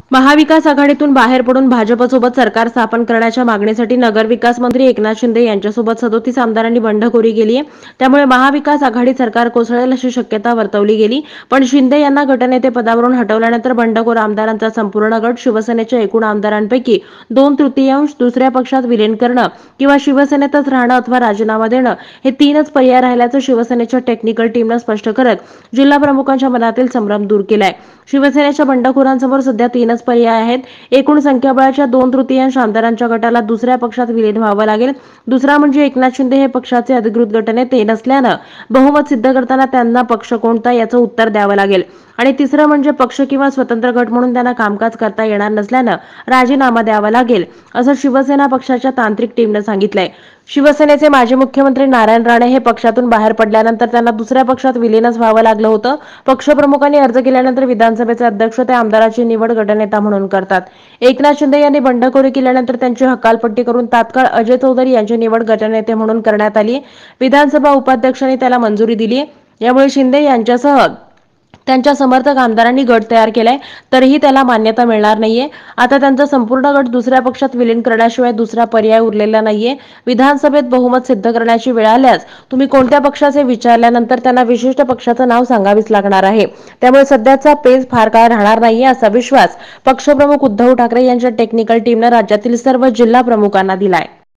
महाविकास आघाडीतून बाहेर पडून भाजपसोबत सरकार स्थापन करण्याच्या मागणीसाठी नगरविकास मंत्री एकनाथ शिंदे यांच्यासोबत 37 आमदारांनी बंडखोरी केली आहे. त्यामुळे महाविकास आघाडी सरकार कोसळेल अशी शक्यता वर्तवली गेली. पण शिंदे यांना गटनेते पदावरून हटवल्यानंतर बंडखोर आमदारांचा संपूर्ण गट शिवसेनेच्या एकूण आमदारांपैकी 2/3 दुसऱ्या पक्षात विलीन करणं किंवा शिवसेनेतच राहणं अथवा राजीनामा देणं हे तीनच पर्याय राहिल्याचं शिवसेनेच्या टेक्निकल टीमनं स्पष्ट करत जिल्हा प्रमुखांच्या मनातील संभ्रम दूर केलाय. शिवसेनेच्या बंडखोरांसमोर सध्या तीनच पर्याय आहेत. एकूण संख्याबळाच्या 2/3 आमदारांच्या गटाला दुसऱ्या पक्षात विलीन व्हावं लागेल. दुसरा म्हणजे एकनाथ शिंदे हे पक्षाचे अधिकृत गटनेते नसल्यानं बहुमत सिद्ध करताना त्यांना पक्ष कोणता याचं उत्तर द्यावं लागेल. आणि तिसरं म्हणजे पक्ष किंवा स्वतंत्र गट म्हणून त्यांना कामकाज करता येणार नसल्यानं राजीनामा द्यावा लागेल, असं शिवसेना पक्षाच्या तांत्रिक टीमनं सांगितलंय. शिवसेनेचे माजी मुख्यमंत्री नारायण राणे हे पक्षातून बाहेर पडल्यानंतर त्यांना दुसऱ्या पक्षात विलीनच व्हावं लागलं होतं. पक्षप्रमुखांनी अर्ज केल्यानंतर विधानसभेचे अध्यक्ष त्या आमदाराची निवड गटनेता म्हणून करतात. एकनाथ शिंदे यांनी बंडखोरी केल्यानंतर त्यांची हकालपट्टी करून तात्काळ अजय चौधरी यांची निवड गटनेते म्हणून करण्यात आली. विधानसभा उपाध्यक्षांनी त्याला मंजुरी दिली. यामुळे शिंदे यांच्यासह त्यांच्या समर्थक आमदारांनी गट तयार केलाय, तरीही त्याला मान्यता मिळणार नाहीये. आता त्यांचा संपूर्ण गट दुसऱ्या पक्षात विलीन करण्याशिवाय दुसरा पर्याय उरलेला नाहीये. विधानसभेत बहुमत सिद्ध करण्याची वेळ आल्यास तुम्ही कोणत्या पक्षाचे विचारल्यानंतर त्यांना विशिष्ट पक्षाचं नाव सांगावीच लागणार आहे. त्यामुळे सध्याचा पेच फार काळ राहणार नाहीये, असा विश्वास पक्षप्रमुख उद्धव ठाकरे यांच्या टेक्निकल टीमनं राज्यातील सर्व जिल्हा प्रमुखांना दिलाय.